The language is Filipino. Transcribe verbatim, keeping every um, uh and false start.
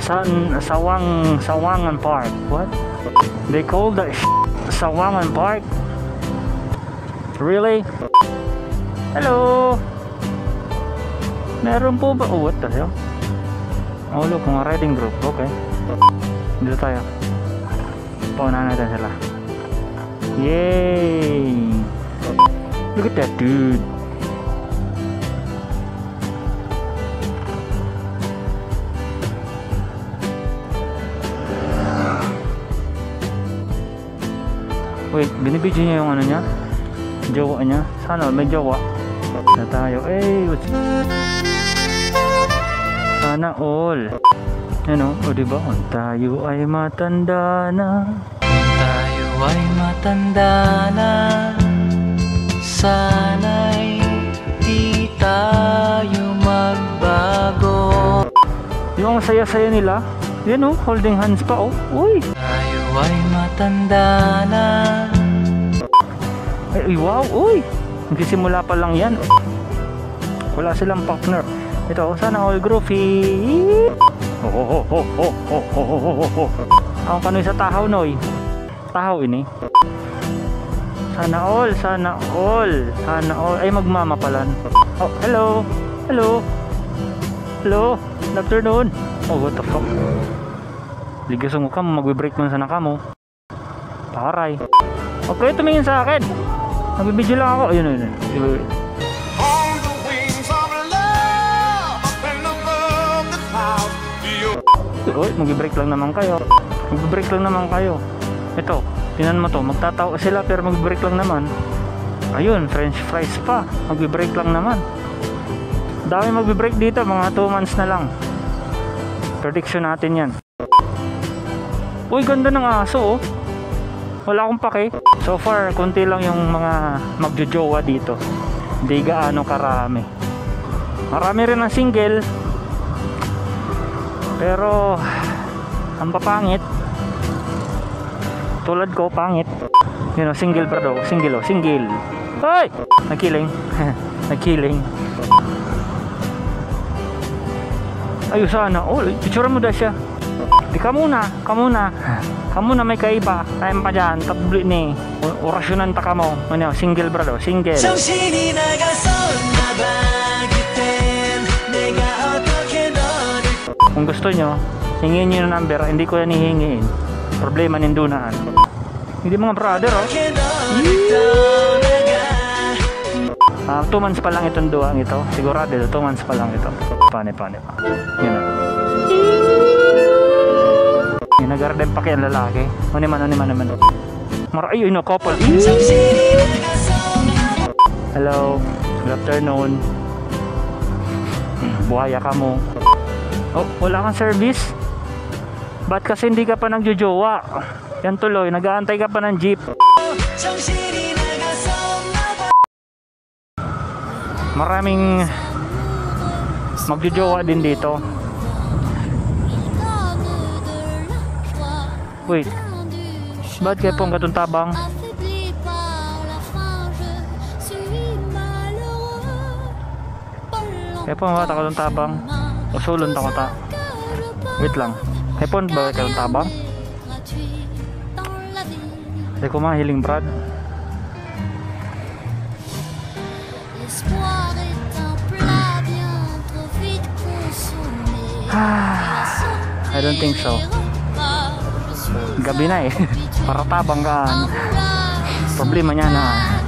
San Sawang Sawangan Park. What? They call that Sawangan Park? Really? Hello. Meron po ba? Oh, what the hell? Oh, look, mga riding group. Okay. Dito tayo. Paunahan natin sila. Yay! Look at that dude. Wait, binibidyo niya yung ano niya? Jowa niya? Sana may jowa. Na tayo. Eh, what's... Sana all. Ano? O diba? Tayo ay matanda na. Tayo ay matanda na. Sana'y di tayo magbago. Yung ang saya-saya nila. Yan oh, holding hands pa oh. Uy! Tayo ay matanda na. Ay, wow! Uy! Nagsisimula pa lang yan. Wala silang partner. Ito, sana all groovy. Ho ho ho ho ho ho ho ho ho. Ang kanoy sa tahaw noy. Tahaw ini. Sana all, sana all, sana all. Ay magmamapalan. Oh, hello. Hello. Hello. Good afternoon. Oh, what the fuck? Ligasong ka mo, magbe-break man sana ka mo. Paray. Okay, tumingin sa akin. Nagbibideo lang ako. Ayun, ayun. Ayun. Uy, magbe-break lang naman kayo. Magbe-break lang naman kayo. Ito, tinan mo to, magtatawa sila pero magbe-break lang naman. Ayun, french fries pa. Magbe-break lang naman. Dami magbe-break dito, mga two months na lang. Prediction natin yan. Uy, ganda ng aso oh. Wala akong pake. So far, konti lang yung mga magjojowa dito. Hindi gaano karami. Marami rin ang single. Pero ang papangit tulad ko, pangit. You know, single pa daw. Single oh, single. Hoy! Nagkiling. Nagkiling. Ayun sana. Oh, picture mo daw siya. Di ka muna, ka muna. Ka muna may kaiba. Time pa dyan. Tabli ni. Orasyonan ta ka mo. Ano, single bro daw. Single. Kung gusto nyo, hingin nyo yung number. Hindi ko yan hihingiin. Problema nindunaan. Hindi mga brother oh. Uh, two months pa lang itong duwang ito. Sigurado ito, two months pa lang ito. Pane, pane pa. Yan o. Yung nag-garden pa kaya lalaki. Ano naman, ano naman, ano naman. Mar ay, yun o, couple. Hello. Good afternoon. Buhaya ka mo. Oh, wala kang service? Ba't kasi hindi ka pa nagjojowa? Yan tuloy, nag-aantay ka pa ng jeep. Maraming magjojowa din dito. Wait, ba't kayo pong katuntabang? Kaya pong mga katuntabang? Usulon tako ta. Wait lang. Hepon ba kayong tabang? Hindi ko mahiling brad. I don't think so. Gabi na eh. Para tabang ka. Problema niya na